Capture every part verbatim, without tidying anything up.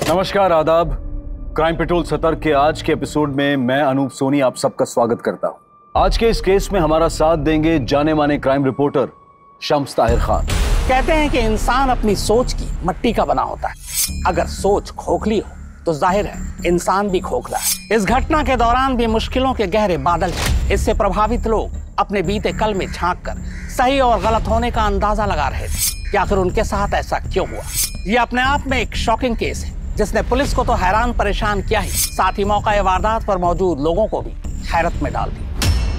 नमस्कार, आदाब। Crime petrol सतर्क के आज के एपिसोड में मैं अनूप सोनी आप सबका स्वागत करता हूं। आज के इस केस में हमारा साथ देंगे जाने माने क्राइम रिपोर्टर शम्स ताहिर खान। कहते हैं कि इंसान अपनी सोच की मट्टी का बना होता है। अगर सोच खोखली हो तो जाहिर है इंसान भी खोखला है। इस घटना के दौरान भी मुश्किलों के गहरे बादल थे। इससे प्रभावित लोग अपने बीते कल में झांक कर सही और गलत होने का अंदाजा लगा रहे थे कि आखिर उनके साथ ऐसा क्यों हुआ। ये अपने आप में एक शॉकिंग केस है जिसने पुलिस को तो हैरान परेशान किया ही, साथ ही मौका वारदात पर मौजूद लोगों को भी हैरत में डाल दिया।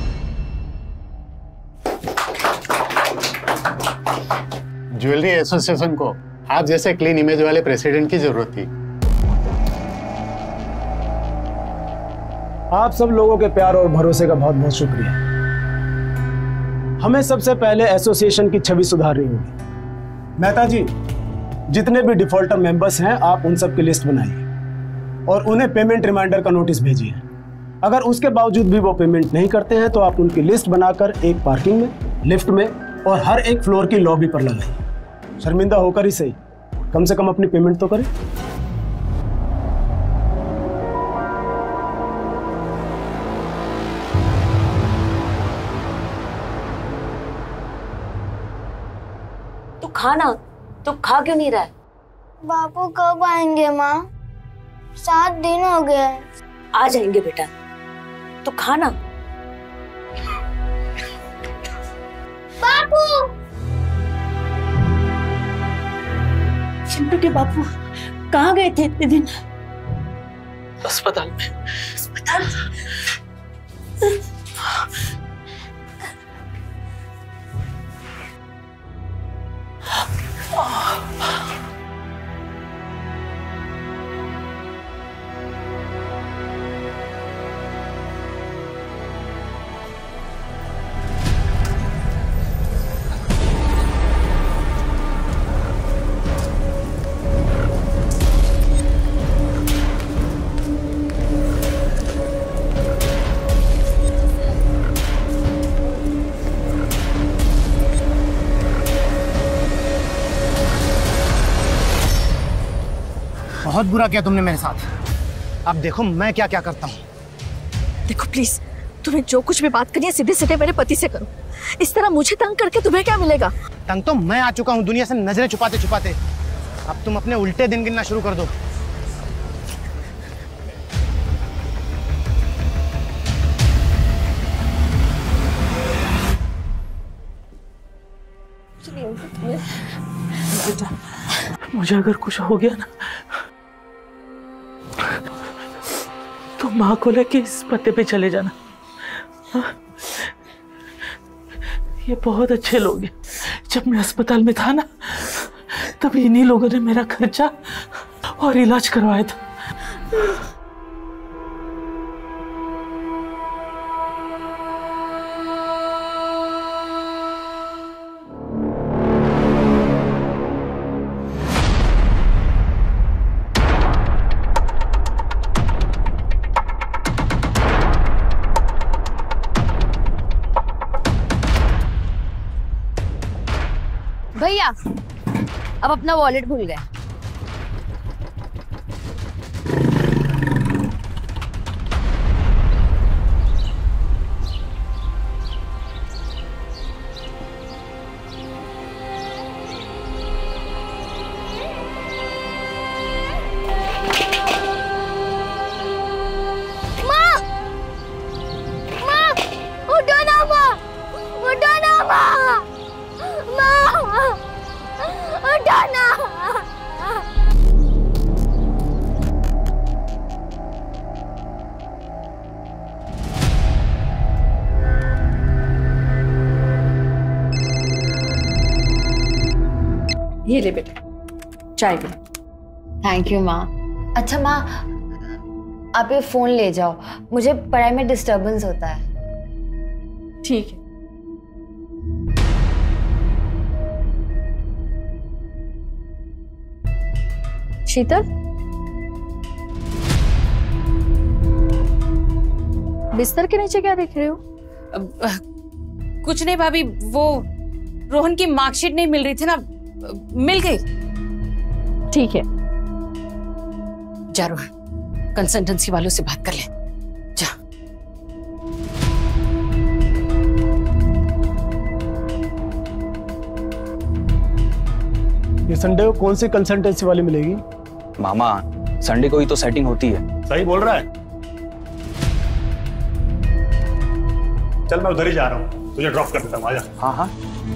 ज्वेलरी एसोसिएशन को आप जैसे क्लीन इमेज वाले प्रेसिडेंट की जरूरत थी। आप सब लोगों के प्यार और भरोसे का बहुत बहुत शुक्रिया। हमें सबसे पहले एसोसिएशन की छवि सुधारनी होगी। मेहता जी, जितने भी डिफॉल्टर मेंबर्स हैं आप उन सब की लिस्ट बनाइए और उन्हें पेमेंट रिमाइंडर का नोटिस भेजिए। अगर उसके बावजूद भी वो पेमेंट नहीं करते हैं तो आप उनकी लिस्ट बनाकर एक पार्किंग में, लिफ्ट में और हर एक फ्लोर की लॉबी पर लगाइए। शर्मिंदा होकर ही सही, कम से कम अपनी पेमेंट तो करें। तू खाना, तू खा क्यों नहीं रहा है? बापू कब आएंगे माँ? सात दिन हो गए। आ जाएंगे बेटा, तो खाना। बापू! चिंटू के बापू कहाँ गए थे इतने दिन? अस्पताल में। अस्पताल? बहुत बुरा किया तुमने मेरे साथ। अब देखो मैं क्या क्या करता हूँ। देखो प्लीज, तुम्हें जो कुछ भी बात करनी है सीधे सीधे मेरे पति से करो। इस तरह मुझे तंग करके तुम्हें क्या मिलेगा? तंग तो मैं आ चुका हूँ दुनिया से नजरें छुपाते छुपाते। अब तुम अपने उल्टे दिन गिनना शुरू कर दो। मुझे अगर कुछ हो गया ना तो माँ को लेके इस पते पे चले जाना। ये बहुत अच्छे लोग हैं। जब मैं अस्पताल में था ना तब इन्हीं लोगों ने मेरा खर्चा और इलाज करवाया था। भैया, अब अपना वॉलेट भूल गए। माँ! माँ! उठो ना माँ! उठो ना माँ! माँ! उठो ना! ये ले बेटा, चाय भी। थैंक यू माँ। अच्छा माँ, आप ये फोन ले जाओ, मुझे पढ़ाई में डिस्टरबेंस होता है। ठीक है। शीतल, बिस्तर के नीचे क्या देख रहे हो? कुछ नहीं भाभी, वो रोहन की मार्कशीट नहीं मिल रही थी ना, मिल गई। ठीक है, जा रोहन, कंसल्टेंसी वालों से बात कर ले। जा। ये संडे को कौन सी कंसल्टेंसी वाली मिलेगी? मामा संडे को ही तो सेटिंग होती है। सही बोल रहा है। चल मैं उधर ही जा रहा हूँ, तुझे ड्रॉप कर देता हूँ, आजा। हाँ हाँ।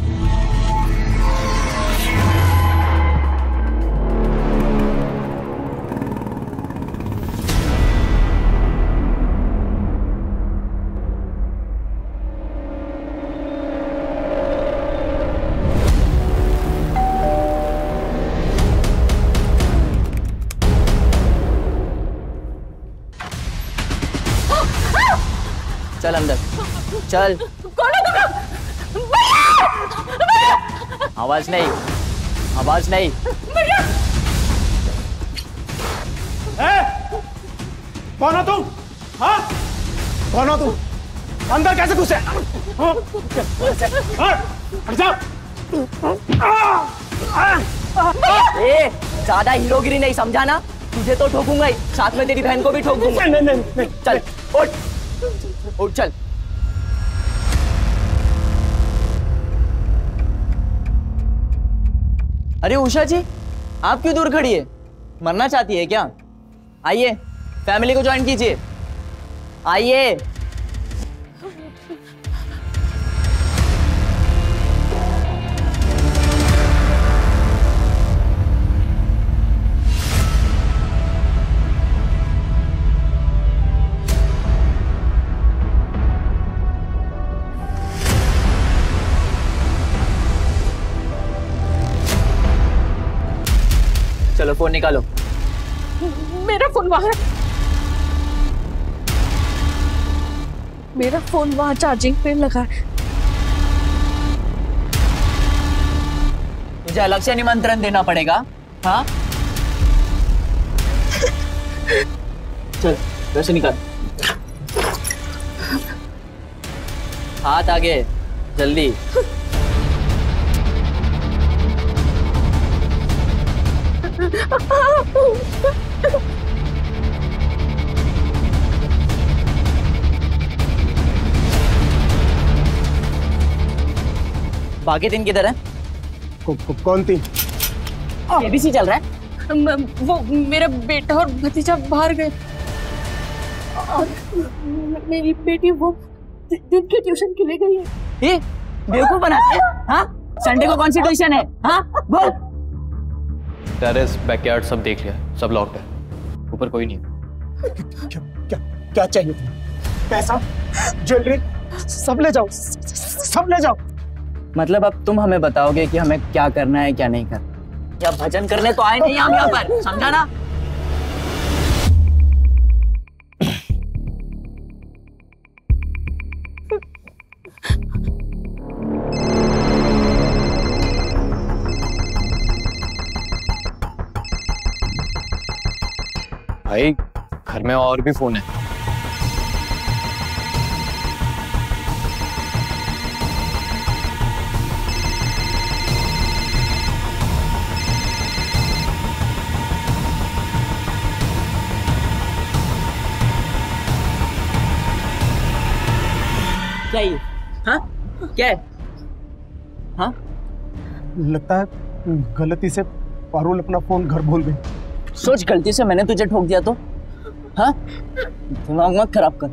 चल अंदर चल। कौन है तुम लोग? आवाज नहीं, आवाज नहीं। कौन हो तुम? हाँ? कौन हो तुम? अंदर कैसे घुसे? हट जाओ। ए, ज्यादा हीरोगिरी नहीं, समझा ना? तुझे तो ठोकूंगा ही, साथ में तेरी बहन को भी ठोक दूंगा। नहीं नहीं नहीं। चल उठ उठ चल। अरे उषा जी, आप क्यों दूर खड़ी है? मरना चाहती है क्या? आइए, फैमिली को ज्वाइन कीजिए। आइए। चलो फोन निकालो। मेरा फोन वहां है। मेरा फोन वहां चार्जिंग पे लगा है। मुझे अलग से निमंत्रण देना पड़ेगा? हाँ चल वैसे निकाल। हाथ आगे जल्दी। बाकी दिन किधर है? को, को, कौन थी? एबीसी चल रहा है। म, वो मेरा बेटा और भतीजा बाहर गए और मेरी बेटी वो दिन की ट्यूशन के लिए गई है। ये बेवकूफ बनाती है? हाँ संडे को कौन सी ट्यूशन है? हाँ बोल। टेरेस बैकयार्ड सब देख लिया, सब लॉक्ड है, ऊपर कोई नहीं है। क्या क्या क्या चाहिए तुम्हें? पैसा, ज्वेलरी, सब ले जाओ, सब ले जाओ। मतलब अब तुम हमें बताओगे कि हमें क्या करना है क्या नहीं करना? या भजन करने तो आए नहीं हम यहाँ पर, समझा ना? भाई घर में और भी फोन है। क्या ये? हाँ क्या है? हाँ लगता है गलती से पारुल अपना फोन घर भूल गई। सोच, गलती से मैंने तुझे ठोक दिया तो? हाँ दिमाग मत खराब कर।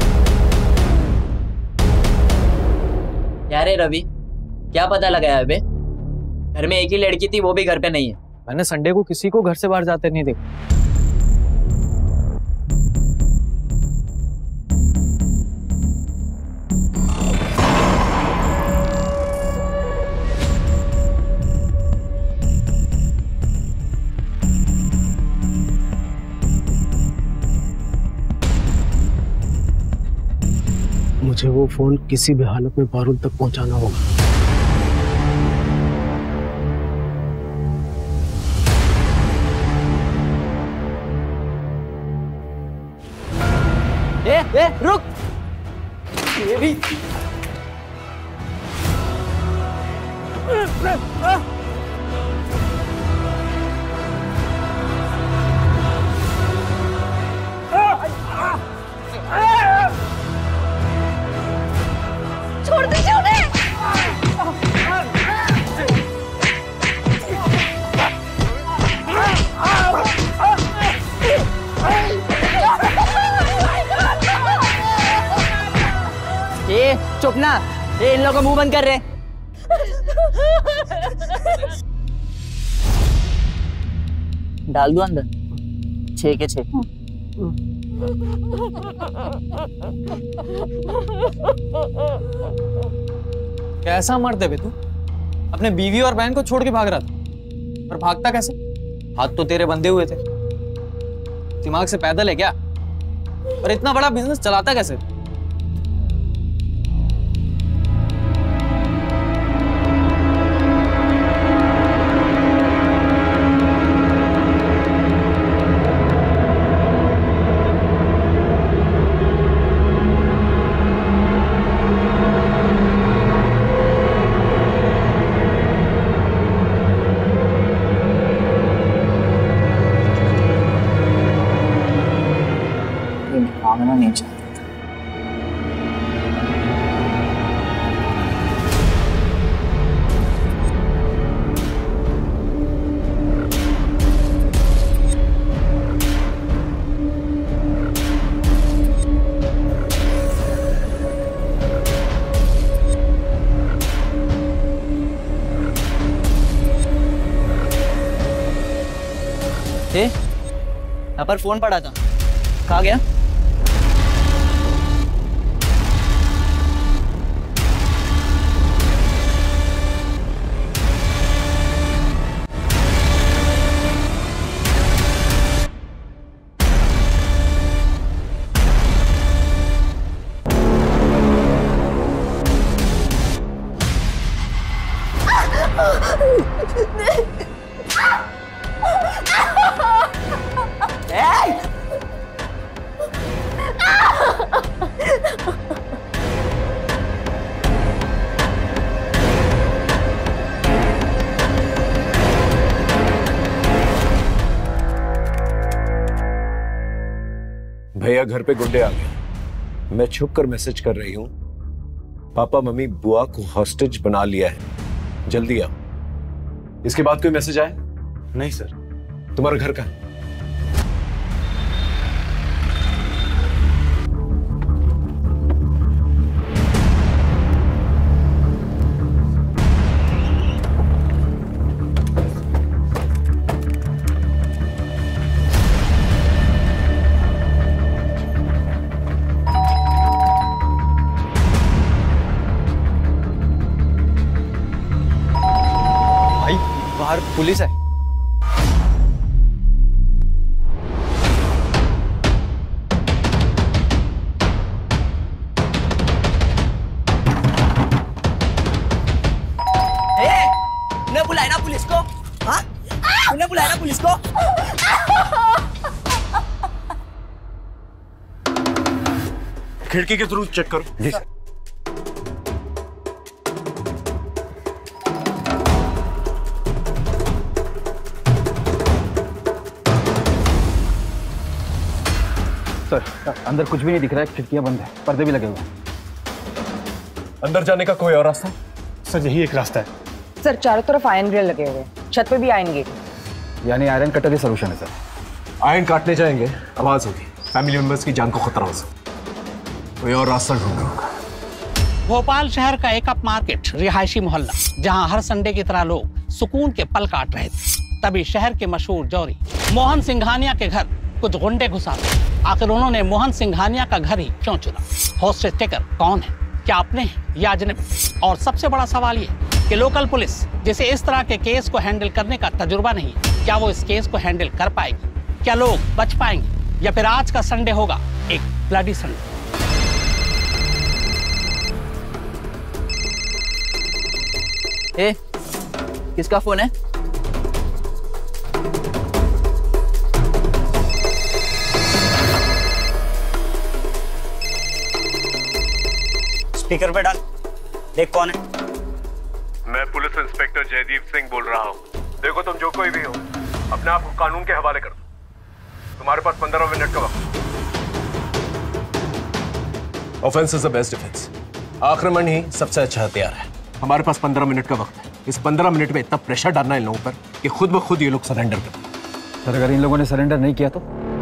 अरे रवि, क्या पता लगाया बे? घर में एक ही लड़की थी, वो भी घर पे नहीं है। मैंने संडे को किसी को घर से बाहर जाते नहीं देखा। मुझे वो फोन किसी भी हालत में पारुल तक पहुंचाना होगा। ए, ए, रुक। ये भी छोड़ दीजिए उन्हें। ये चुप ना, ये इन लोगों का मुंह बंद कर रहे। डाल दो अंदर, छह के छह। कैसा मर्द है बे तू? अपने बीवी और बहन को छोड़ के भाग रहा था, पर भागता कैसे? हाथ तो तेरे बंधे हुए थे। दिमाग से पैदल है क्या? और इतना बड़ा बिजनेस चलाता कैसे? मांगना नहीं चाहता। यहाँ पर फोन पड़ा था, कहाँ गया? भैया घर पे गुंडे आ गए। मैं छुप कर मैसेज कर रही हूँ, पापा मम्मी बुआ को हॉस्टेज बना लिया है, जल्दी आओ। इसके बाद कोई मैसेज आया? नहीं सर। तुम्हारा घर कहाँ है? बाहर पुलिस है। तूने बुलाया ना पुलिस को? हाँ? तूने बुलाया ना पुलिस को? खिड़की के थ्रू चेक करो। जी सर। सर, अंदर कुछ भी नहीं दिख रहा है, खिड़कियां बंद है, पर्दे भी लगे हुए हैं। अंदर जाने का कोई और रास्ता? सर यही एक रास्ता है। सर चारों तरफ आयरन ग्रिल लगे हुए हैं, छत पे भी आयरन गेट। यानी आयरन कटर ही सोल्यूशन है सर। आयरन काटने जाएंगे, आवाज होगी, फैमिली मेंबर्स की जान को खतरा हो सकता है। कोई और रास्ता ढूंढना होगा। भोपाल शहर का एक अप मार्केट रिहायशी मोहल्ला, जहां हर संडे की तरह लोग सुकून के पल काट रहे थे। तभी शहर के मशहूर जौहरी मोहन सिंघानिया के घर कुछ गुंडे घुस आते। आखिर उन्होंने मोहन सिंघानिया का घर ही क्यों चुना? हॉस्टेज टेकर कौन है? क्या अपने हैं या अजनबी? और सबसे बड़ा सवाल ये कि लोकल पुलिस, जिसे इस तरह के केस को हैंडल करने का तजुर्बा नहीं, क्या वो इस केस को हैंडल कर पाएगी? क्या लोग बच पाएंगे या फिर आज का संडे होगा एक ब्लडी संडे? ए, किसका फोन है? स्पीकर पे डाल, देख कौन है। मैं पुलिस इंस्पेक्टर जयदीप सिंह बोल रहा हूँ। देखो तुम जो कोई भी हो, अपने आप को कानून के हवाले कर दो। तुम्हारे पास पंद्रह मिनट का वक्त। Offence is the best defence. आक्रमण ही सबसे अच्छा हथियार है। हमारे पास पंद्रह मिनट का वक्त है। इस पंद्रह मिनट में इतना प्रेशर डालना है इन लोगों पर कि खुद ब खुद ये लोग सरेंडर कर दें। सर, अगर इन लोगों ने सरेंडर नहीं किया तो?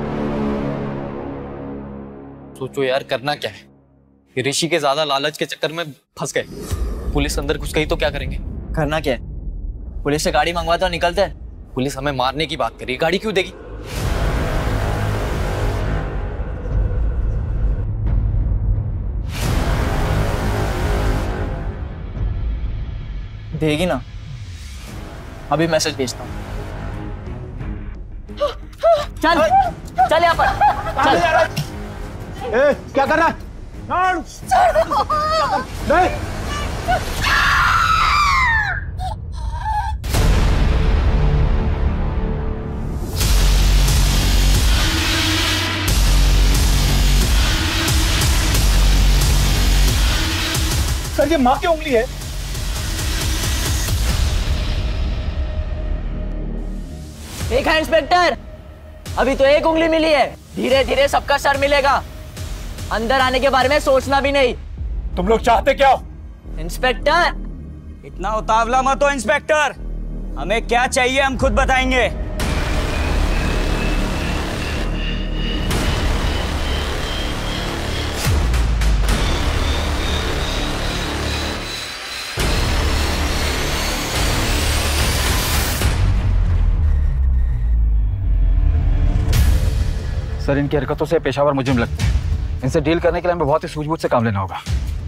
सोचो यार, करना क्या है? ऋषि के ज्यादा लालच के चक्कर में फंस गए। पुलिस अंदर घुस गई तो क्या करेंगे? करना क्या है? पुलिस से गाड़ी मंगवाते और निकलते हैं। पुलिस हमें मारने की बात करी, गाड़ी क्यों देगी? देगी ना। अभी मैसेज भेजता हूँ। चल चल यहाँ पर चल। ए, क्या कर रहा है? नहीं। सर, ये माँ की उंगली है। एक है इंस्पेक्टर, अभी तो एक उंगली मिली है, धीरे धीरे सबका सर मिलेगा। अंदर आने के बारे में सोचना भी नहीं। तुम लोग चाहते क्या हो? इंस्पेक्टर, इतना उतावला मत हो इंस्पेक्टर। हमें क्या चाहिए हम खुद बताएंगे। सर, इनकी हरकतों से पेशावर मुजरिम लगते हैं। इनसे डील करने के लिए हमें बहुत ही सूझबूझ से काम लेना होगा।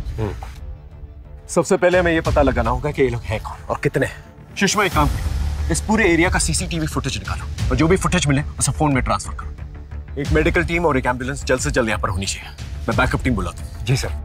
सबसे पहले हमें यह पता लगाना होगा कि ये लोग हैं कौन और कितने हैं। सुषमा, एक काम करो, इस पूरे एरिया का सीसीटीवी फुटेज निकालो और जो भी फुटेज मिले उसे फोन में ट्रांसफर करो। एक मेडिकल टीम और एक एम्बुलेंस जल्द से जल्द यहाँ पर होनी चाहिए। मैं बैकअप टीम बुलाता हूँ। जी सर।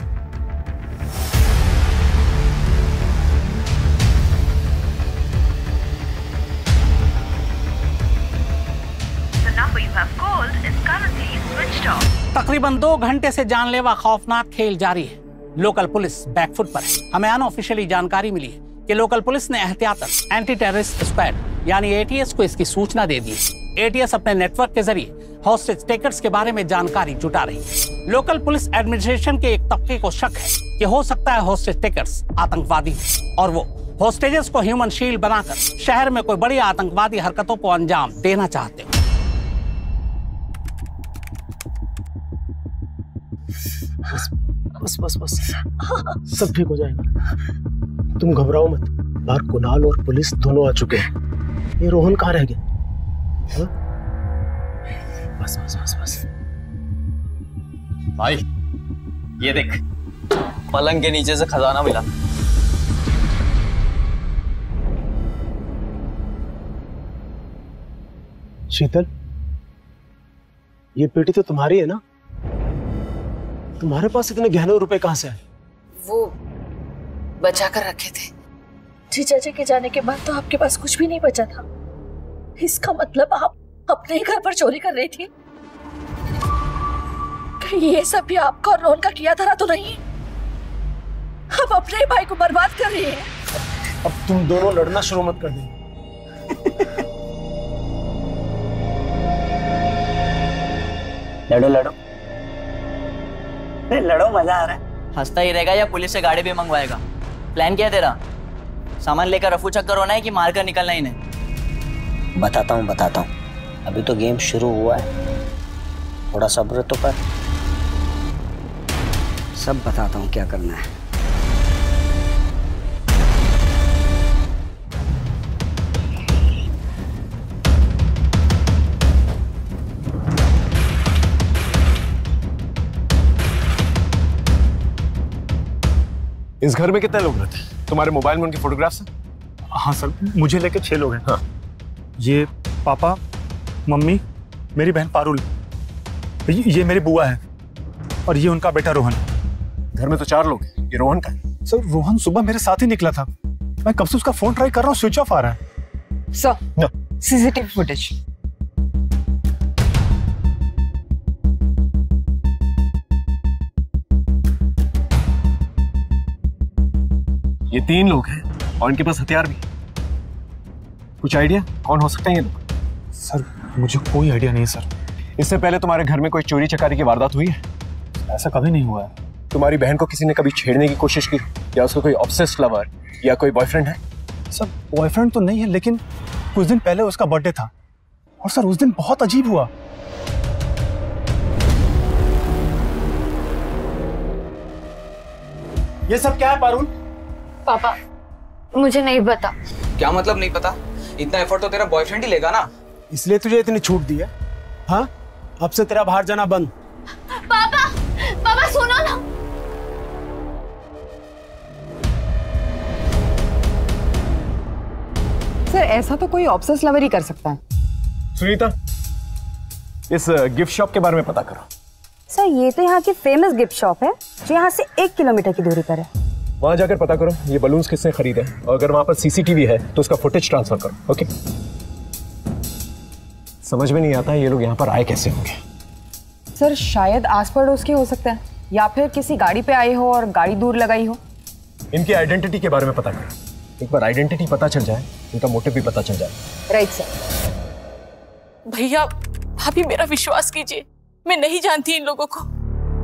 तकरीबन दो घंटे से जानलेवा खौफनाक खेल जारी है। लोकल पुलिस बैकफुट पर है। हमें अनऑफिशियली जानकारी मिली है कि लोकल पुलिस ने एहतियातन एंटी टेररिस्ट स्क्वाड यानी एटीएस को इसकी सूचना दे दी है। एटीएस अपने नेटवर्क के जरिए हॉस्टेज टेकर्स के बारे में जानकारी जुटा रही है। लोकल पुलिस एडमिनिस्ट्रेशन के एक तबके को शक है कि हो सकता है हॉस्टेज टेकर्स आतंकवादी और वो हॉस्टेजेस को ह्यूमन शील्ड बनाकर शहर में कोई बड़ी आतंकवादी हरकतों को अंजाम देना चाहते हो। बस बस बस सब ठीक हो जाएगा। तुम घबराओ मत। बाहर कुणाल और पुलिस दोनों आ चुके हैं। ये रोहन कहाँ रह गया? हा? बस बस बस बस भाई, ये देख, पलंग के नीचे से खजाना मिला। शीतल, ये पेटी तो तुम्हारी है ना? तुम्हारे पास इतने गहने रुपए कहां से आए? वो बचा कर रखे थे। जीजा जी के जाने के बाद तो आपके पास कुछ भी नहीं बचा था। इसका मतलब आप अपने ही घर पर चोरी कर रही थी? कहीं ये सब भी आपका और रोहन का किया धरा तो नहीं? अब अपने ही भाई को बर्बाद कर रही है। अब तुम दोनों लड़ना शुरू मत कर दें। लड़ो लड़ो लड़ो, मजा आ रहा है। हंसता ही रहेगा या पुलिस से गाड़ी भी मंगवाएगा? प्लान क्या है तेरा? सामान लेकर रफू चक्कर होना है कि मार कर निकलना ही नहीं? बताता हूँ बताता हूँ, अभी तो गेम शुरू हुआ है, थोड़ा सब्र तो कर। सब बताता हूँ क्या करना है। इस घर में कितने लोग रहते हैं? तुम्हारे मोबाइल में उनके फोटोग्राफ्स हैं? हाँ सर, मुझे लेके छह लोग हैं। हाँ, ये पापा, मम्मी, मेरी बहन पारुल, ये मेरी बुआ है और ये उनका बेटा रोहन। घर में तो चार लोग हैं, ये रोहन का है। सर रोहन सुबह मेरे साथ ही निकला था, मैं कब से उसका फोन ट्राई कर रहा हूँ, स्विच ऑफ आ रहा है। Sir CCTV footage. ये तीन लोग हैं और इनके पास हथियार भी। कुछ आइडिया कौन हो सकते हैं ये लोग? सर मुझे कोई आइडिया नहीं सर। इससे पहले तुम्हारे घर में कोई चोरी चकारी की वारदात हुई है? ऐसा कभी नहीं हुआ है। तुम्हारी बहन को किसी ने कभी छेड़ने की कोशिश की, या उसका कोई ऑब्सेस्ड लवर या कोई बॉयफ्रेंड है? सर बॉयफ्रेंड तो नहीं है, लेकिन कुछ दिन पहले उसका बर्थडे था और सर उस दिन बहुत अजीब हुआ। ये सब क्या है पारुल? पापा मुझे नहीं पता। क्या मतलब नहीं पता? इतना एफर्ट तो तेरा बॉयफ्रेंड ही लेगा ना। इसलिए तुझे इतनी छूट दी है? हाँ, अब से तेरा बाहर जाना बंद। पापा पापा सुनो ना। सर ऐसा तो कोई ऑब्सेस लवर ही कर सकता है। सुनीता, इस गिफ्ट शॉप के बारे में पता करो। सर ये तो यहाँ की फेमस गिफ्ट शॉप है जो यहाँ से एक किलोमीटर की दूरी पर है। वहां जाकर पता करो ये बलून्स किसने खरीदे, और अगर वहां पर सीसीटीवी है तो उसका फुटेज ट्रांसफर करो। ओके? समझ में नहीं आता ये लोग यहाँ पर आए कैसे होंगे। सर शायद आस पड़ोस के हो सकते हैं, या फिर किसी गाड़ी पे आए हो और गाड़ी दूर लगाई हो। इनकी आइडेंटिटी के बारे में पता करो। एक बार आइडेंटिटी पता चल जाए, इनका मोटिव भी पता चल जाए। Right sir. भैया भाभी मेरा विश्वास कीजिए, मैं नहीं जानती इन लोगों को।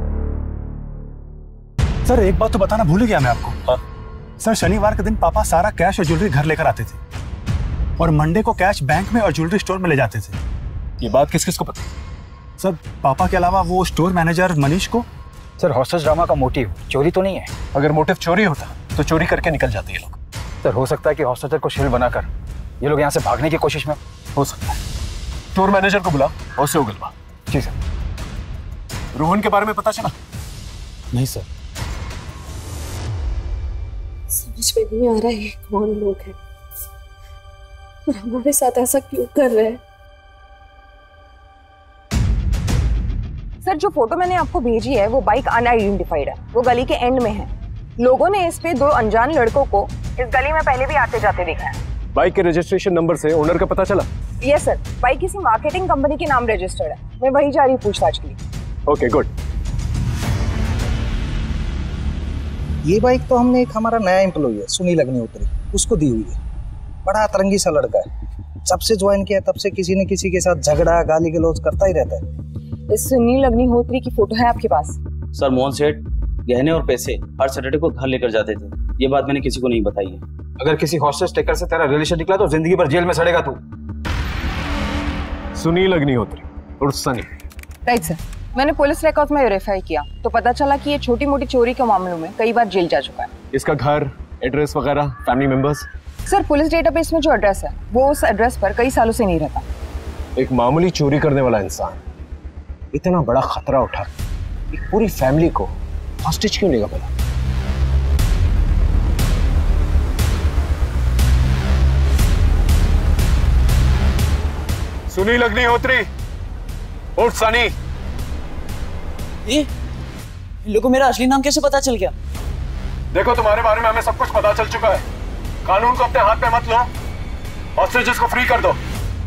सर एक बात तो बताना भूल गया मैं आपको। हाँ? सर शनिवार के दिन पापा सारा कैश और ज्वेलरी घर लेकर आते थे और मंडे को कैश बैंक में और ज्वेलरी स्टोर में ले जाते थे। ये बात किस किस को पता? सर पापा के अलावा वो स्टोर मैनेजर मनीष को। सर हॉस्टेज ड्रामा का मोटिव चोरी तो नहीं है? अगर मोटिव चोरी होता तो चोरी करके निकल जाते ये लोग। सर हो सकता है कि हॉस्टेजर को शील्ड बनाकर ये लोग यहाँ से भागने की कोशिश में। हो सकता है। स्टोर मैनेजर को बुला और उसे उगलवा। जी सर। रोहन के बारे में पता चला? नहीं सर। समझ में नहीं आ रहा है कौन लोग हैं और हमारे साथ ऐसा क्यों कर रहे हैं। सर जो फोटो मैंने आपको भेजी है वो बाइक अनआइडेंटिफाइड है, वो गली के एंड में है। लोगों ने इस पे दो अनजान लड़कों को इस गली में पहले भी आते जाते देखा है। बाइक के रजिस्ट्रेशन नंबर से ओनर का पता चला? यस सर, बाइक किसी मार्केटिंग कंपनी के नाम रजिस्टर्ड है। मैं वही जा रही हूँ पूछताछ के लिए। Okay good. ये बाइक तो हमने एक हमारा नया एम्प्लॉय है सुनील अग्निहोत्री, उसको दी हुई है। बड़ा अतरंगी सा लड़का है, जब से ज्वाइन किया तब से किसी न किसी के साथ झगड़ा गाली गलौज करता ही रहता है। इस सुनील अग्निहोत्री की फोटो है आपके पास? सर मोहन सेठ गहने और पैसे हर सैटरडे को घर लेकर जाते थे, ये बात मैंने किसी को नहीं बताई है। अगर किसी हॉस्टेज टेकर से तेरा रिलेशन निकला तो जिंदगी भर जेल में सड़ेगा तू। सुनील अग्निहोत्री और सनी। राइट सर, मैंने पुलिस रिकॉर्ड में वेरीफाई किया तो पता चला कि ये छोटी मोटी चोरी के मामलों में कई बार जेल जा चुका है। इसका घर, एड्रेस वगैरह, family members? Sir police database में जो एड्रेस है वो उस एड्रेस पर कई सालों से नहीं रहता। एक मामूली चोरी करने वाला इंसान इतना बड़ा खतरा उठा एक पूरी फैमिली को हॉस्टेज क्यों लेगा पहला? सुनील अग्निहोत्री और सनी। ये लोगों को मेरा असली नाम कैसे पता चल गया? देखो तुम्हारे बारे में हमें सब कुछ पता चल चुका है। कानून को अपने हाथ में मत लो, हॉस्टेजेस को फ्री कर दो।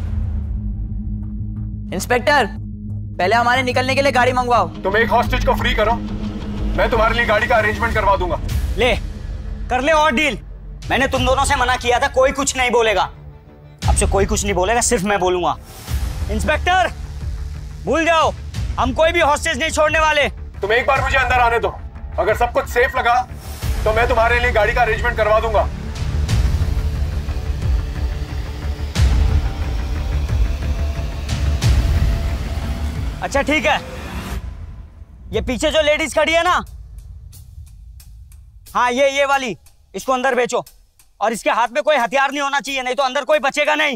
इंस्पेक्टर पहले हमारे निकलने के लिए गाड़ी मंगवाओ। तुम एक हॉस्टेज को फ्री करो, मैं तुम्हारे लिए गाड़ी का अरेंजमेंट करवा दूंगा। ले कर ले और डील। मैंने तुम दोनों से मना किया था, कोई कुछ नहीं बोलेगा। अब से कोई कुछ नहीं बोलेगा, सिर्फ मैं बोलूंगा। इंस्पेक्टर भूल जाओ, हम कोई भी हॉस्टेज नहीं छोड़ने वाले। तुम एक बार मुझे अंदर आने दो, अगर सब कुछ सेफ लगा तो मैं तुम्हारे लिए गाड़ी का अरेंजमेंट करवा दूंगा। अच्छा ठीक है, ये पीछे जो लेडीज खड़ी है ना, हाँ ये ये वाली, इसको अंदर बेचो और इसके हाथ में कोई हथियार नहीं होना चाहिए, नहीं तो अंदर कोई बचेगा नहीं।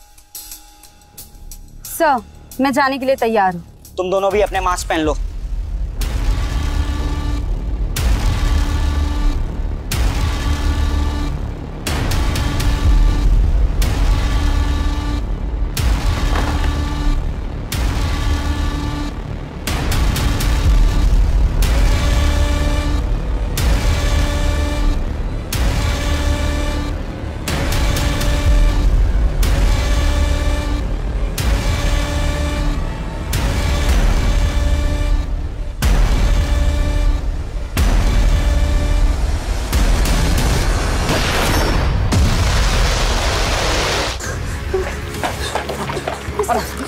सर मैं जाने के लिए तैयार हूँ। तुम दोनों भी अपने मास्क पहन लो।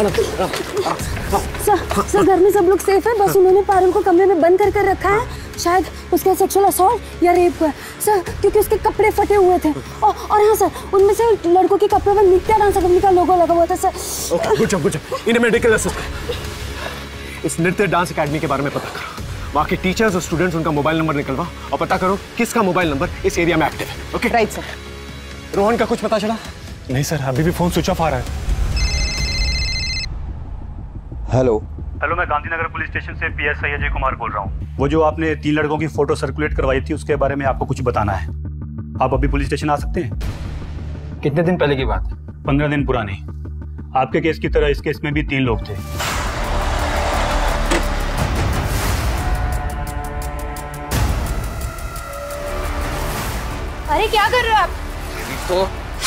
सर सर घर में सब लोग सेफ है, बस उन्होंने पारुल को कमरे में बंद कर कर रखा है। शायद उसका सेक्सुअल असॉल्ट या रेप हुआ है सर, क्योंकि उसके कपड़े फटे हुए थे। और और हाँ सर, उनमें से लड़कों के कपड़ों पर नित्या डांस कंपनी का लोगो लगा हुआ था sir. Okay, good job, good job. इन्हें मेडिकल असिस्टेंट इस नृत्य डांस एकेडमी के बारे में पता करो। वहाँ के टीचर्स और स्टूडेंट्स, उनका मोबाइल नंबर निकलवा और पता करो किसका मोबाइल नंबर इस एरिया में एक्टिव है। Okay right sir. रोहन का कुछ पता चला? नहीं सर, अभी भी फोन स्विच ऑफ आ रहा है। हेलो हेलो, मैं गांधीनगर पुलिस स्टेशन से P S I Ajay Kumar बोल रहा हूँ। वो जो आपने तीन लड़कों की फोटो सर्कुलेट करवाई थी, उसके बारे में आपको कुछ बताना है। आप अभी पुलिस स्टेशन आ सकते हैं? कितने दिन पहले की बात है? पंद्रह दिन पुरानी। आपके केस की तरह इस केस में भी तीन लोग थे। अरे क्या कर रहे हो आप? तो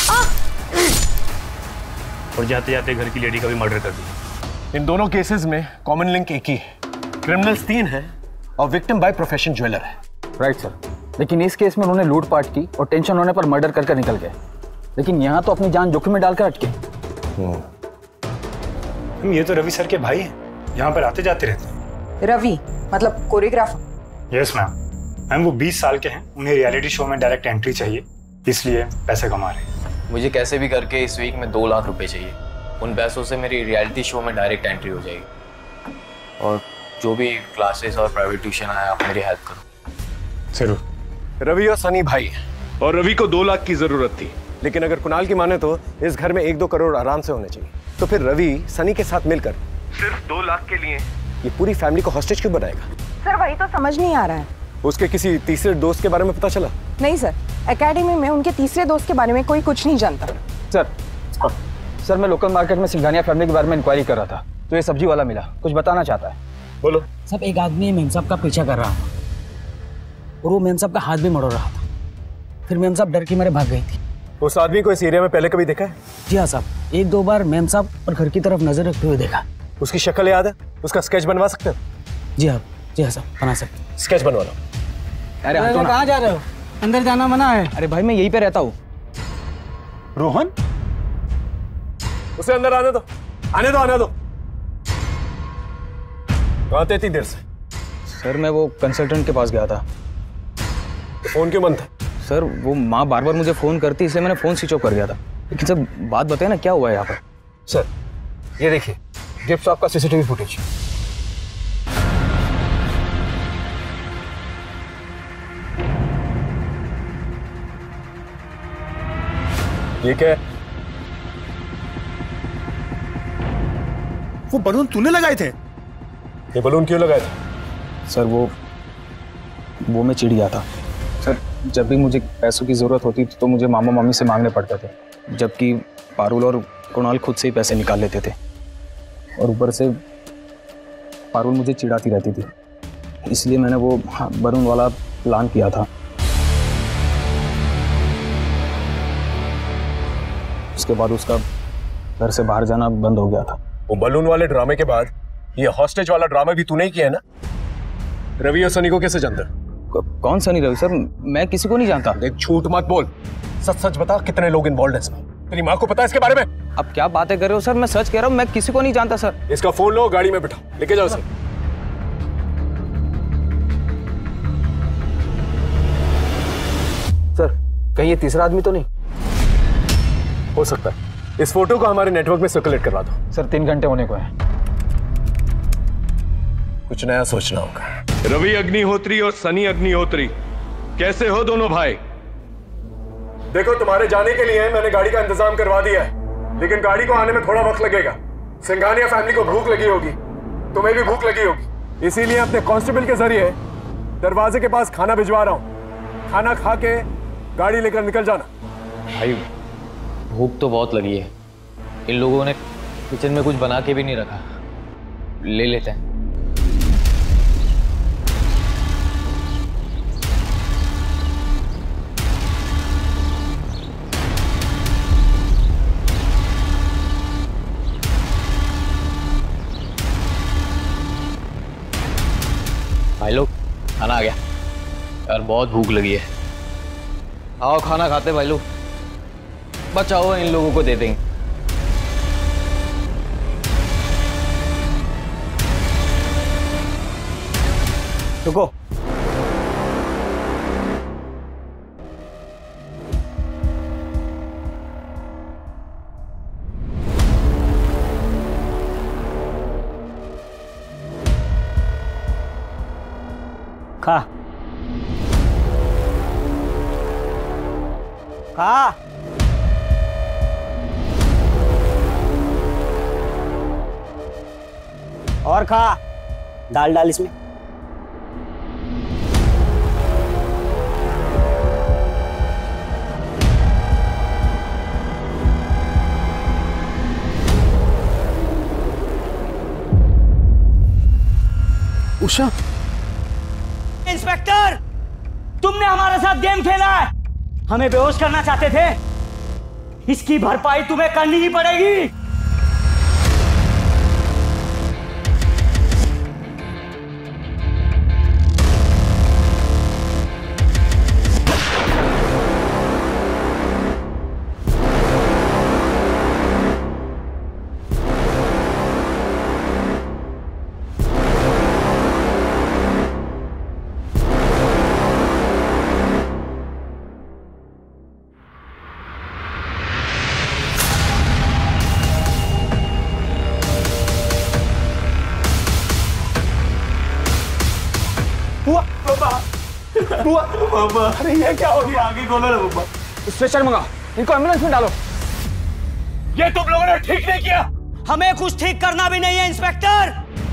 और जाते जाते घर की लेडी का भी मर्डर कर दिया। इन दोनों केसेस में कॉमन लिंक एक ही है, क्रिमिनल्स तीन हैं और विक्टिम बाय प्रोफेशन ज्वेलर है। राइट सर, लेकिन इस केस में उन्होंने लूटपाट की और टेंशन होने पर मर्डर कर कर निकल गए, लेकिन यहाँ तो अपनी जान जोखिम में डालकर अटके। हम ये तो रवि सर के भाई हैं, यहाँ पर आते जाते रहते हैं। रवि मतलब कोरियोग्राफर? Yes ma'am. मैम वो बीस साल के हैं, उन्हें रियलिटी शो में डायरेक्ट एंट्री चाहिए, इसलिए पैसे कमा रहे हैं। मुझे कैसे भी करके इस वीक में दो लाख रुपए चाहिए। उन पैसों से मेरी रियलिटी शो में डायरेक्ट एंट्री हो जाएगी, और जो भी क्लासेस और प्राइवेट ट्यूशन आया आप मेरी हेल्प करो। जरूर। रवि और सनी भाई हैं, और रवि को दो लाख की जरूरत थी, लेकिन अगर कुणाल की माने तो इस घर में एक दो करोड़ आराम से होने चाहिए। तो फिर रवि सनी के साथ मिलकर सिर्फ दो लाख के लिए ये पूरी फैमिली को हॉस्टेज क्यों बनाएगा? सर वही तो समझ नहीं आ रहा है। उसके किसी तीसरे दोस्त के बारे में पता चला? नहीं सर, एकेडमी में उनके तीसरे दोस्त के बारे में कोई कुछ नहीं जानता। सर सर मैं लोकल मार्केट में सिंघानिया फैमिली के बारे में इंक्वायरी कर रहा था, तो ये सब्जी वाला मिला, कुछ बताना चाहता है। बोलो। सब एक आदमी मेम साहब का पीछा कर रहा था और वो मेम साहब का हाथ भी मरोड़ रहा था। फिर मेम साहब डर के मारे भाग गई थी। उस आदमी को इस एरिया में पहले कभी देखा है? जी हाँ साहब, एक दो बार मेम साहब और घर की तरफ नजर रखते हुए देखा। उसकी शक्ल याद है? उसका स्केच बनवा सकते हो? जी हाँ जी हाँ साहब, बना सकते। स्केच बनवा लो। अरे कहाँ जा रहे हो? अंदर जाना मना है। अरे भाई मैं यहीं पे रहता हूँ। रोहन, उसे अंदर आने दो, आने दो, आने दो। कहाँ थे इतनी देर से? सर मैं वो कंसल्टेंट के पास गया था। तो फोन क्यों बंद था? सर वो माँ बार बार मुझे फोन करती, इसलिए मैंने फोन स्विच ऑफ कर दिया था। लेकिन सर बात बताए ना क्या हुआ है यहाँ पर? सर ये देखिए गिफ्ट शॉप का सीसीटीवी फुटेज। ये क्या है? वो बलून तूने लगाए थे? ये बलून क्यों लगाए थे? सर वो वो मैं चिढ़ गया था सर। जब भी मुझे पैसों की जरूरत होती थी तो मुझे मामा मामी से मांगने पड़ते थे, जबकि पारुल और कुणाल खुद से ही पैसे निकाल लेते थे। और ऊपर से पारुल मुझे चिढ़ाती रहती थी, इसलिए मैंने वो बलून वाला प्लान किया था। उसके बाद उसका घर से बाहर जाना बंद हो गया था। वो बलून वाले ड्रामे के बाद ये हॉस्टेज वाला ड्रामा भी तूने ही किया है ना? रवि और सनी को कैसे जानता? कौन सनी? रवि सर मैं किसी को नहीं जानता। देख झूठ मत बोल, सच सच बता कितने लोग इन्वॉल्व हैं इसमें? तेरी माँ को पता है इसके बारे में? अब क्या बातें कर रहे हो सर? मैं सच कह रहा हूँ, मैं किसी को नहीं जानता सर। इसका फोन लो, गाड़ी में बिठा, लेके जाओ सर। सर कहीं ये तीसरा आदमी तो नहीं? हो सकता है। इस फोटो को हमारे नेटवर्क में सर्कुलेट करवा दो। सर तीन घंटे होने को है, कुछ नया सोचना होगा। रवि अग्निहोत्री और सनी अग्निहोत्री कैसे हो दोनों भाई? देखो तुम्हारे जाने के लिए मैंने गाड़ी का इंतजाम करवा दिया है, लेकिन गाड़ी को आने में थोड़ा वक्त लगेगा। सिंघानिया फैमिली को भूख लगी होगी, तुम्हें भी भूख लगी होगी, इसीलिए अपने कांस्टेबल के जरिए दरवाजे के पास खाना भिजवा रहा हूँ। खाना खा के गाड़ी लेकर निकल जाना। भाई भूख तो बहुत लगी है, इन लोगों ने किचन में कुछ बना के भी नहीं रखा, ले लेते हैं। भाई लोग खाना आ गया यार, बहुत भूख लगी है। आओ खाना खाते भाई लोग, बचाओ इन लोगों को दे देंगे। रुको। खा खा। और खा। दाल डाल इसमें। उषा। इंस्पेक्टर, तुमने हमारे साथ गेम खेला है, हमें बेहोश करना चाहते थे, इसकी भरपाई तुम्हें करनी ही पड़ेगी। बुआ, बुआ, अरे ये क्या हो गया? आगे खोलो ना बुआ। स्ट्रेचर मंगा, इनको एम्बुलेंस में डालो। ये तुम लोगों ने ठीक नहीं किया। हमें कुछ ठीक करना भी नहीं है इंस्पेक्टर।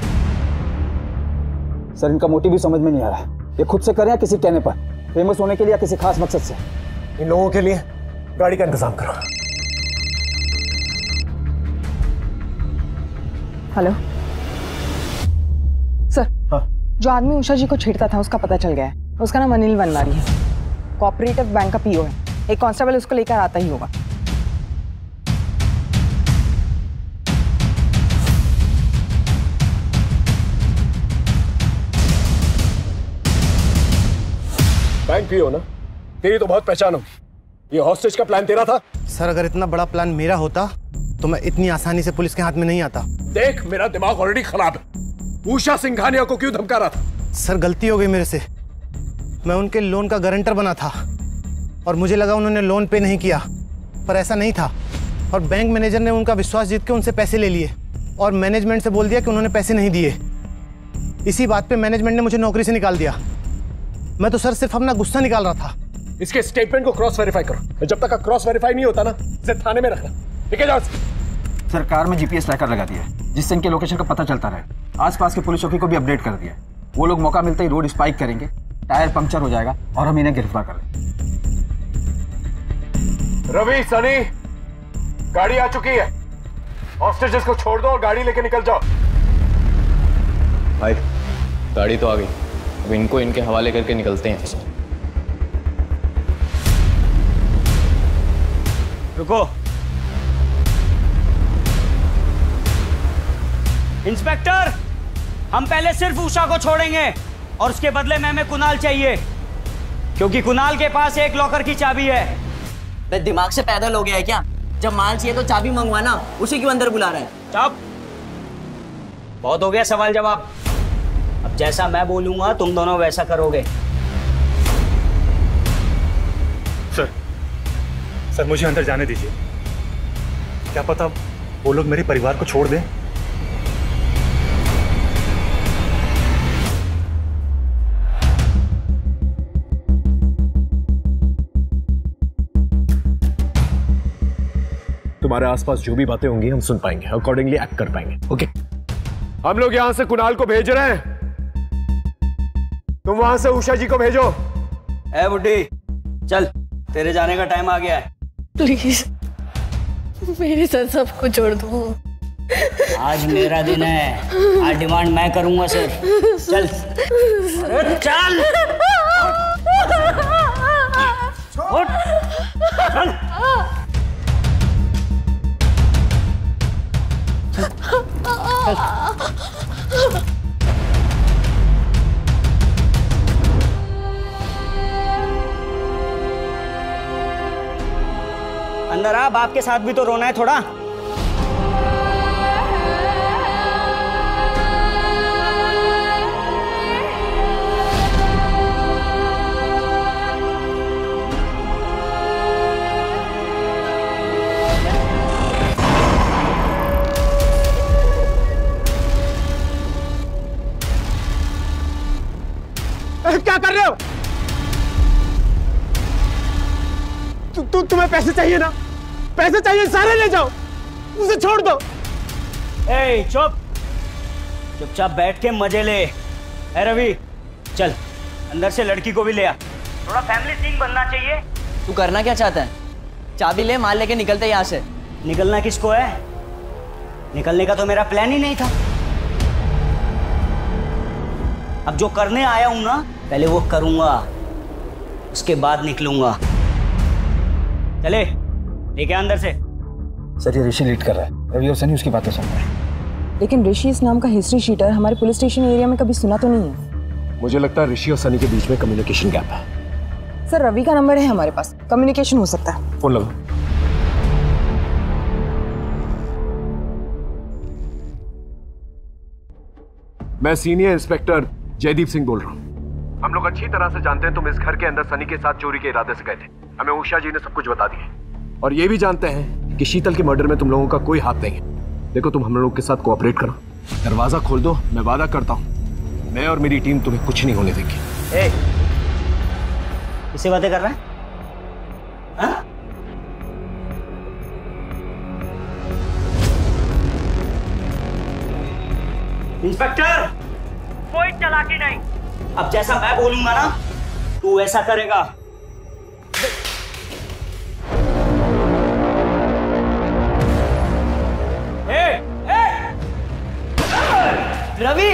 सर इनका मोटिव भी समझ में नहीं आ रहा, ये खुद से करें या किसी कहने पर, फेमस होने के लिए या किसी खास मकसद से। इन लोगों के लिए गाड़ी का इंतजाम करो। Hello sir. हाँ? जो आदमी उषा जी को छेड़ता था उसका पता चल गया है। उसका नाम अनिल वनवारी है, कोऑपरेटिव बैंक का पीओ है। एक कांस्टेबल उसको लेकर आता ही होगा। बैंक पीओ ना? तेरी तो बहुत पहचान होगी। ये हॉस्टेज का प्लान तेरा था? सर अगर इतना बड़ा प्लान मेरा होता तो मैं इतनी आसानी से पुलिस के हाथ में नहीं आता। देख मेरा दिमाग ऑलरेडी खराब है। उषा सिंघानिया को क्यों धमका रहा था? सर गलती हो गई मेरे से, मैं उनके लोन का गारंटर बना था और मुझे लगा उन्होंने लोन पे नहीं किया, पर ऐसा नहीं था। और बैंक मैनेजर ने उनका विश्वास जीत के उनसे पैसे ले लिए और मैनेजमेंट से बोल दिया कि उन्होंने पैसे नहीं दिए। इसी बात पे मैनेजमेंट ने मुझे नौकरी से निकाल दिया। मैं तो सर सिर्फ अपना गुस्सा निकाल रहा था। इसके स्टेटमेंट को क्रॉस वेरीफाई करो। जब तक क्रॉस वेरीफाई नहीं होता ना, इसे थाने में रखना। ठीक है? जाओ। सरकार में जीपीएस ट्रैकर लगा दिया है जिससे इनके लोकेशन का पता चलता रहे। आसपास के पुलिस चौकी को भी अपडेट कर दिया है। वो लोग मौका मिलते ही रोड स्पाइक करेंगे, टायर पंक्चर हो जाएगा और हम इन्हें गिरफ्तार कर लेंगे। रवि, सनी, गाड़ी आ चुकी है। हॉस्टेजेस को छोड़ दो और गाड़ी लेके निकल जाओ। भाई गाड़ी तो आ गई, अब इनको इनके हवाले करके निकलते हैं। रुको। इंस्पेक्टर, हम पहले सिर्फ उषा को छोड़ेंगे और उसके बदले में हमें कुणाल चाहिए, क्योंकि कुणाल के पास एक लॉकर की चाबी है। बे दिमाग से पैदल हो गया है क्या? जब माल चाहिए तो चाबी मंगवाना, उसी क्यों अंदर बुला रहा है? चुप। बहुत हो गया सवाल जवाब। अब जैसा मैं बोलूंगा तुम दोनों वैसा करोगे। सर सर मुझे अंदर जाने दीजिए। क्या पता वो लोग मेरे परिवार को छोड़ दें। तुम्हारे आसपास जो भी बातें होंगी हम सुन पाएंगे, अकॉर्डिंगली एक्ट कर पाएंगे। ओके? हम लोग यहां से कुणाल को भेज रहे हैं, तुम वहां से उषा जी को भेजो। ए बुड्ढी, चल, तेरे जाने का टाइम आ गया है। प्लीज मेरे साथ सबको छोड़ दो। आज मेरा दिन है, आज डिमांड मैं करूंगा सिर्फ। चल। अरे चल। उठ। चल। अंदर आ, बाप के साथ भी तो रोना है थोड़ा। जाओ। तु, तु, तुम्हें पैसे चाहिए ना? पैसे चाहिए, सारे ले जाओ, उसे छोड़ दो। ए चुप, चुपचाप बैठ के मजे ले। ए रवि, चल अंदर से लड़की को भी ले आ। थोड़ा फैमिली सीन बनना चाहिए। तू करना क्या चाहता है? चाबी ले, माल लेके निकलते यहाँ से। निकलना किसको है? निकलने का तो मेरा प्लान ही नहीं था। अब जो करने आया हूं ना, पहले वो करूंगा, उसके बाद निकलूंगा। चले, लेके अंदर से। सर ये ऋषि लीड कर रहा है, रवि और सनी उसकी बातें सुन रहे हैं। लेकिन ऋषि इस नाम का हिस्ट्री शीटर हमारे पुलिस स्टेशन एरिया में कभी सुना तो नहीं है। मुझे लगता है ऋषि और सनी के बीच में कम्युनिकेशन गैप है। सर रवि का नंबर है हमारे पास, कम्युनिकेशन हो सकता है। फोन लगाओ। मैं सीनियर इंस्पेक्टर जयदीप सिंह बोल रहा हूँ। हम लोग अच्छी तरह से जानते हैं तुम इस घर के अंदर सनी के साथ चोरी के इरादे से गए थे। हमें उषा जी ने सब कुछ बता दिया और ये भी जानते हैं कि शीतल के मर्डर में तुम लोगों का कोई हाथ नहीं है। देखो तुम हम लोगों के साथ कोऑपरेट करो, दरवाजा खोल दो। मैं वादा करता हूँ मैं और मेरी टीम तुम्हें कुछ नहीं होने देगी। ए, किससे बातें कर रहा है? हाँ? इंस्पेक्टर, कोई चालाकी नहीं। अब जैसा मैं बोलूंगा ना, तू ऐसा करेगा। ए, ए, रवि,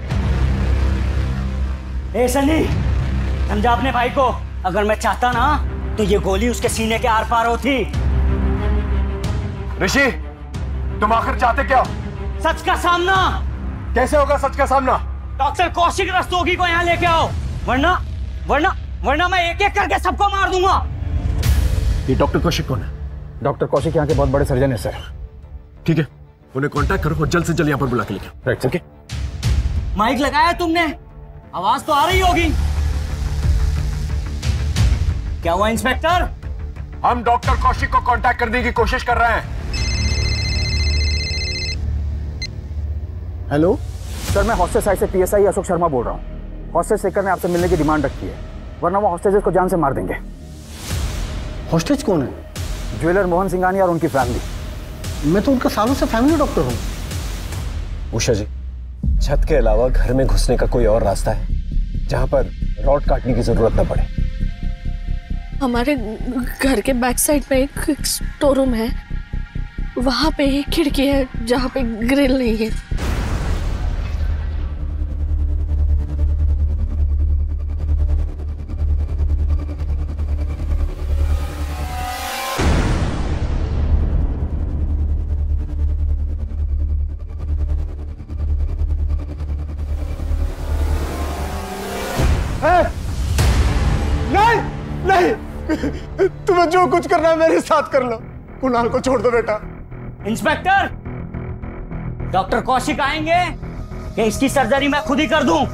ए सनी, समझा अपने भाई को। अगर मैं चाहता ना तो ये गोली उसके सीने के आर पार होती। ऋषि, तुम आखिर चाहते क्या? सच का सामना। कैसे होगा सच का सामना? डॉक्टर कौशिक रस्तोगी को यहाँ लेके आओ, वरना वरना वरना मैं एक एक करके सबको मार दूंगा। ये डॉक्टर कौशिक कौन है? डॉक्टर कौशिक यहाँ के बहुत बड़े सर्जन है सर। ठीक है, उन्हें कांटेक्ट करो और जल्द से जल्द यहाँ पर बुला के लेके आओ। Right, okay. माइक लगाया तुमने? आवाज तो आ रही होगी। क्या हुआ इंस्पेक्टर? हम डॉक्टर कौशिक को कांटेक्ट करने की कोशिश कर रहे हैं। हेलो सर, मैं हॉस्टेज साइड से पीएसआई अशोक शर्मा बोल रहा हूँ। हॉस्टेज शेखर ने आपसे मिलने की डिमांड रखी है, वरना वो हॉस्टेजेस को जान से मार देंगे। हॉस्टेज कौन है? ज्वेलर मोहन सिंघानी और उनकी फैमिली। मैं तो उनका सालों से फैमिली डॉक्टर हूँ। उषा जी, छत के अलावा घर में घुसने का कोई और रास्ता है जहां पर रॉड काटने की जरूरत न पड़े? हमारे घर के बैक साइड में एक, एक स्टोर रूम है, वहां पे एक खिड़की है जहां पे ग्रिल नहीं है। नहीं नहीं, तुम्हें जो कुछ करना है मेरे साथ कर लो। कुणाल को छोड़ दो बेटा। इंस्पेक्टर, डॉक्टर कौशिक आएंगे कि इसकी सर्जरी मैं खुद ही कर दूं?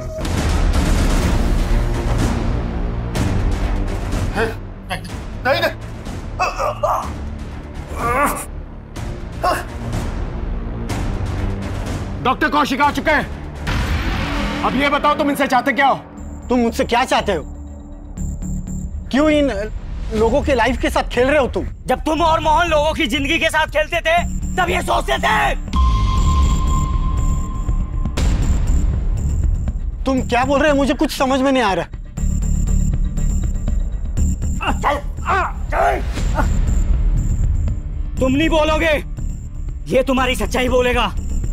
नहीं नहीं, डॉक्टर कौशिक आ चुके हैं। अब ये बताओ तुम इनसे चाहते क्या हो? तुम मुझसे क्या चाहते हो? क्यों इन लोगों के लाइफ के साथ खेल रहे हो तुम? जब तुम और मोहन लोगों की जिंदगी के साथ खेलते थे तब ये सोचते थे। तुम क्या बोल रहे हो? मुझे कुछ समझ में नहीं आ रहा। चल, चल। तुम नहीं बोलोगे, ये तुम्हारी सच्चाई बोलेगा।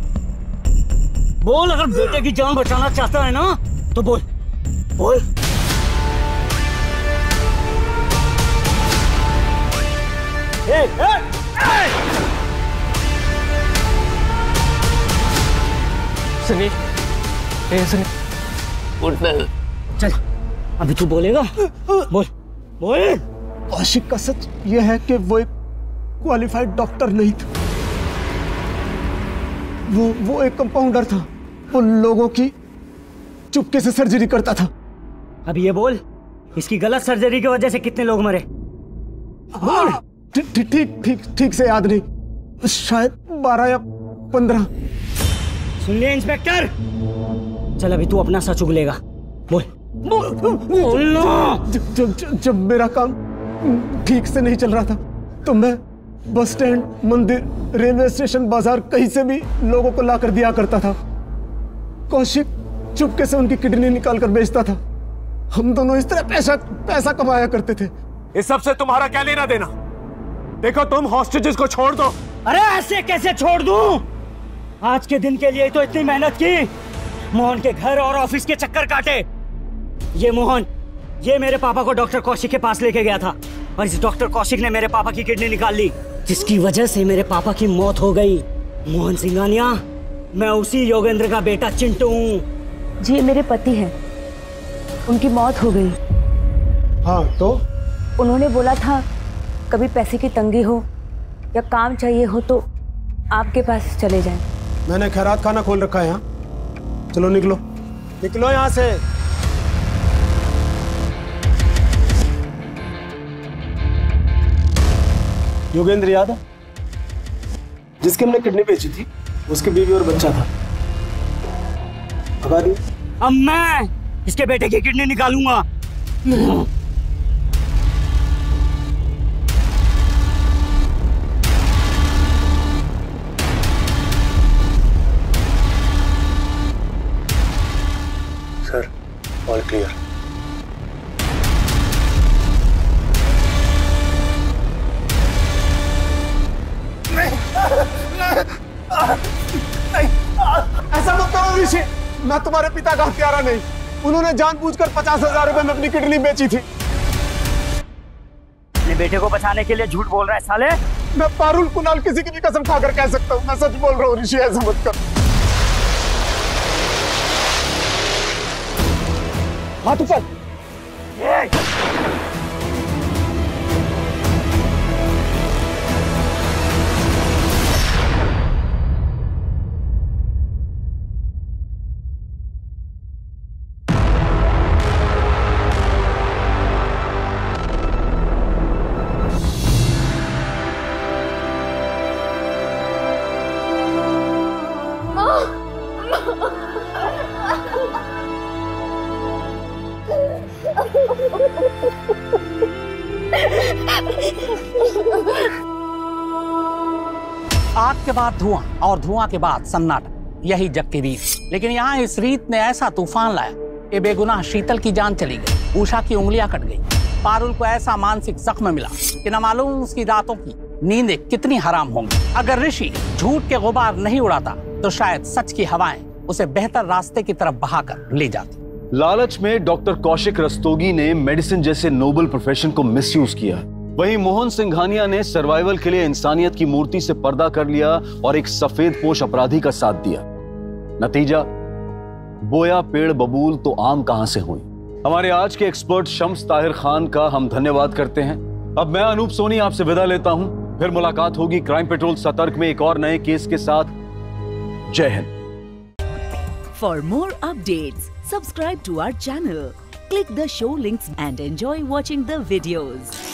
बोल, अगर बेटे की जान बचाना चाहता है ना तो बोल बोल। ए, ए, ए! सनी, ए सनी, उठना। चल, अभी तू बोलेगा? बोल बोल। कौशिक का सच यह है कि वो एक क्वालिफाइड डॉक्टर नहीं था। वो वो एक कंपाउंडर था। वो लोगों की चुपके से सर्जरी करता था। अब ये बोल, इसकी गलत सर्जरी की वजह से कितने लोग मरे? बोल। ठीक ठीक ठीक ठीक से याद नहीं, शायद बारह या पंद्रह। सुन लिया इंस्पेक्टर? चल अभी तू अपना सच उगलेगा। बोल जब, जब, जब, जब मेरा काम ठीक से नहीं चल रहा था तो मैं बस स्टैंड, मंदिर, रेलवे स्टेशन, बाजार कहीं से भी लोगों को लाकर दिया करता था। कौशिक चुपके से उनकी किडनी निकाल कर बेचता था। हम दोनों इस तरह पैसा पैसा कमाया करते थे। इस सब से तुम्हारा क्या लेना देना? देखो तुम हॉस्टेजेस को छोड़ दो। अरे ऐसे कैसे छोड़ दूं? आज के दिन के लिए तो इतनी मेहनत की, मोहन के घर और ऑफिस के चक्कर काटे। ये मोहन, ये मेरे पापा को डॉक्टर कौशिक के पास लेके गया था और इस डॉक्टर कौशिक ने मेरे पापा की किडनी निकाल ली, जिसकी वजह से मेरे पापा की मौत हो गई। मोहन सिंघानिया, मैं उसी योगेंद्र का बेटा चिंटू हूँ। जी, मेरे पति हैं, उनकी मौत हो गई। हाँ तो? उन्होंने बोला था कभी पैसे की तंगी हो या काम चाहिए हो तो आपके पास चले जाएं। मैंने खैरात खाना खोल रखा है यहाँ। चलो निकलो, निकलो यहाँ से। योगेंद्र याद है? जिसकी हमने किडनी बेची थी, उसकी बीवी और बच्चा था। भगा दी। अब मैं इसके बेटे की किडनी निकालूंगा। Sir, all clear. ऐसा मत करो ऋषि, मैं तुम्हारे पिता का हत्यारा नहीं। उन्होंने जानबूझकर पचास हजार रुपए में अपनी किडनी बेची थी। अपने बेटे को बचाने के लिए झूठ बोल रहा है साले। मैं पारुल कुणाल किसी की भी कसम खाकर कह सकता हूँ, मैं सच बोल रहा हूँ ऋषि, ऐसा मत कर। हाथ ऊपर। आग के बाद धुआं और धुआं के बाद सन्नाटा, यही जग के बीच। लेकिन यहाँ इस रीत ने ऐसा तूफान लाया कि बेगुनाह शीतल की जान चली गई, उषा की उंगलियां कट गई, पारुल को ऐसा मानसिक जख्म मिला कि न मालूम उसकी रातों की नींदें कितनी हराम होंगी। अगर ऋषि झूठ के गुबार नहीं उड़ाता तो शायद सच की हवाएं उसे बेहतर रास्ते की तरफ बहाकर ले जाती। लालच में डॉक्टर कौशिक रस्तोगी ने मेडिसिन जैसे नोबल प्रोफेशन को मिसयूज किया। वहीं मोहन सिंघानिया ने सर्वाइवल के लिए इंसानियत की मूर्ति से पर्दा कर लिया और एक सफेद पोश अपराधी का साथ दिया। नतीजा, बोया पेड़ बबूल तो आम कहां से हुई। हमारे आज के एक्सपर्ट शम्स ताहिर खान का हम धन्यवाद करते हैं। अब मैं अनूप सोनी आपसे विदा लेता हूं, फिर मुलाकात होगी क्राइम पेट्रोल सतर्क में एक और नए केस के साथ। जय हिंद। For more updates subscribe to our channel, click the show links and enjoy watching the videos.